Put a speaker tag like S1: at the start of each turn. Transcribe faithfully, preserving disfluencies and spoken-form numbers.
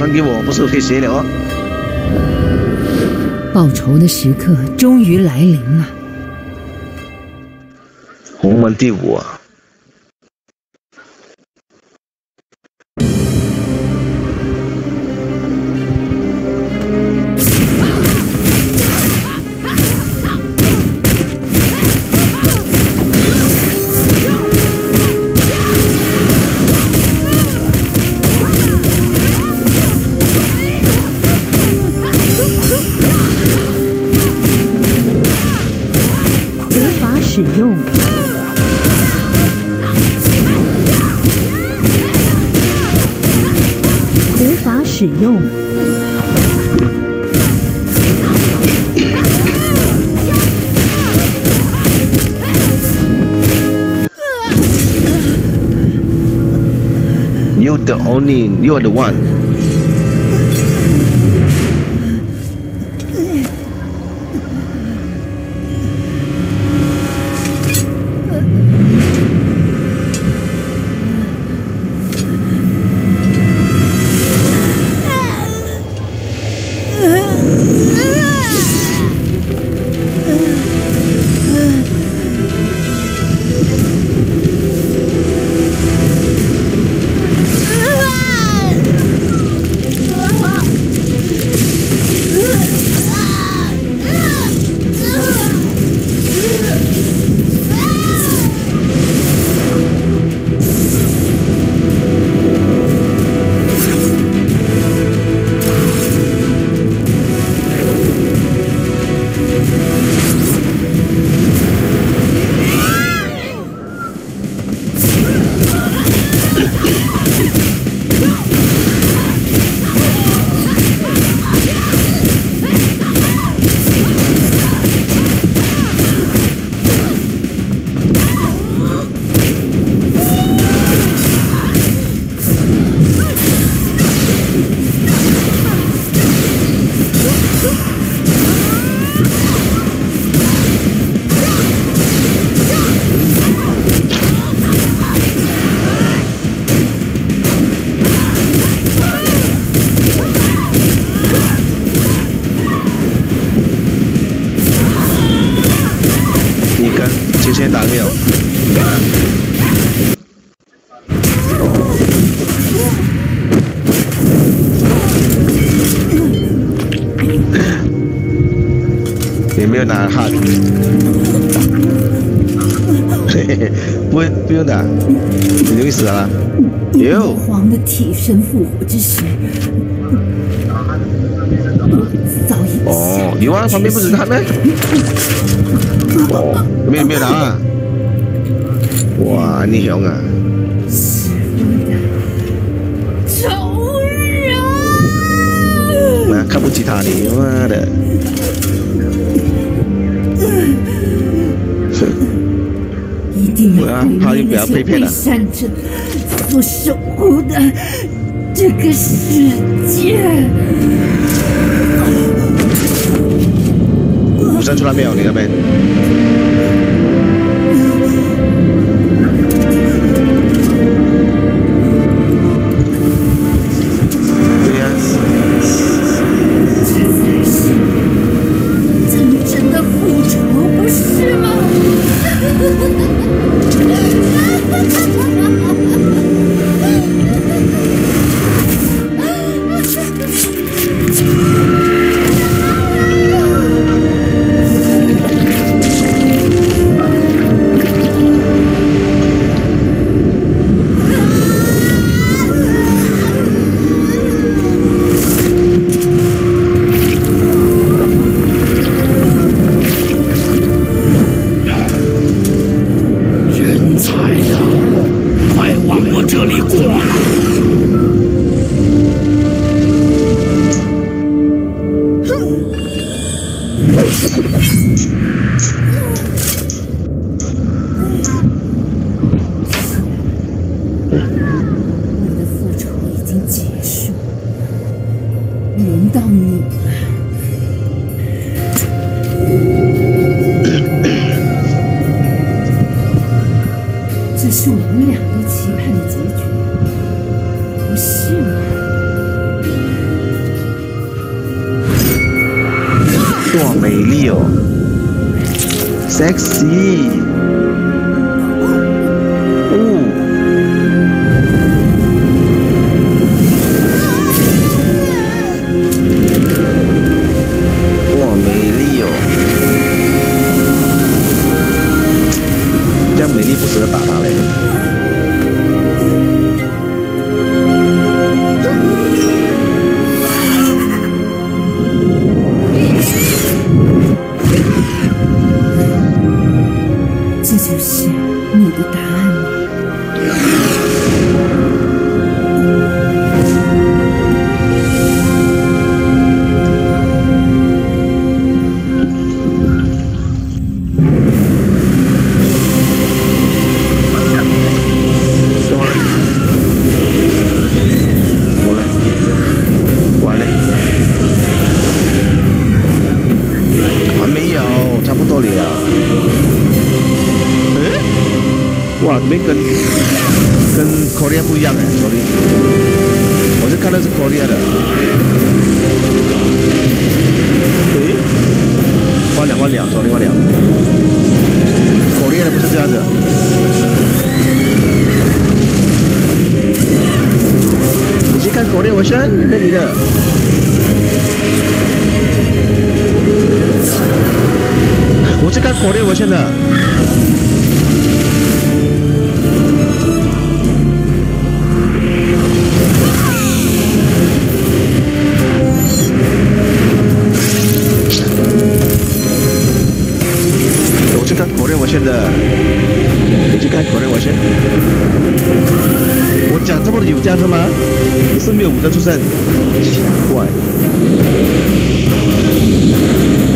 S1: 传给我，不是可以写了哦。
S2: 报仇的时刻终于来临了。
S1: 洪门第五啊！
S2: 使用无法使用。
S1: You're the only, you're the one. Ni 没有拿哈，嘿嘿嘿，不不用打，你容易死了。有。
S2: 皇的替身复活之时，早已
S1: 哦，有啊，旁边不是他们。哦，没有没有拿啊。哇，你凶啊！
S2: 是我的仇人。
S1: 那看不起他，你妈的！
S2: 一定要
S1: 毁灭那些伪
S2: 善者所守护的这个世界。
S1: 武山出来没有？你那边？对呀。
S2: 这才是真正的复仇，不是吗？轮到你了，这是我们俩都期盼的结局，不是吗？
S1: 哇，美丽哦 ，sexy。哦。哇，美丽哦。这样美丽不值得打他嘞。
S2: 这就是你的答案吗？
S1: 差不多了。诶，哇，里面跟跟 Korea 不一样哎 ，sorry， 我是看的是 Korea 的。诶，换两换两 ，sorry 换两 ，Korea 的不是这样的。你去看 Korea 我选，看你的。我是看国内文献的。我是看国内文献的。你去看国内文献。我讲这么有价值吗？你是没有武德出身，奇怪。